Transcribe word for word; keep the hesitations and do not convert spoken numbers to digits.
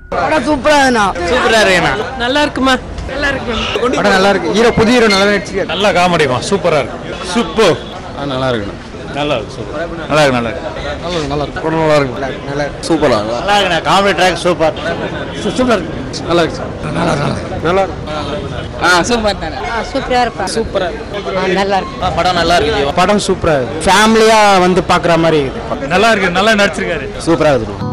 படம் சூப்பரா இருக்குண்ணா. சூப்பரா இருக்குண்ணா. நல்லா இருக்குமா? நல்லா இருக்கு. படம் நல்லா இருக்கு. ஹீரோ புதிய ஹீரோ நல்லா நடிச்சிருக்காரு. நல்லா காமெடிமா. சூப்பரா இருக்கு. சூப்பர். நல்லா இருக்குண்ணா. நல்லா இருக்கு. சூப்பர். நல்லா இருக்கு. நல்லா இருக்கு. நல்லா இருக்கு. நல்லா இருக்கு. படம் நல்லா இருக்கு. நல்லா இருக்கு. சூப்பரா நல்லா இருக்குண்ணா. Comedy track super. சூப்பரா இருக்கு. நல்லா இருக்கு. நல்லா இருக்கு. நல்லா இருக்கு. ஆ சூப்பர் தானே. ஆ சூப்பரா இருக்கு. சூப்பரா இருக்கு. நல்லா இருக்கு. படம் நல்லா இருக்கு. படம் சூப்பரா இருக்கு. ஃபேமிலியா வந்து பாக்குற மாதிரி இருக்கு. நல்லா இருக்கு. நல்லா நடிச்சிருக்காரு. சூப்பரா இருக்கு.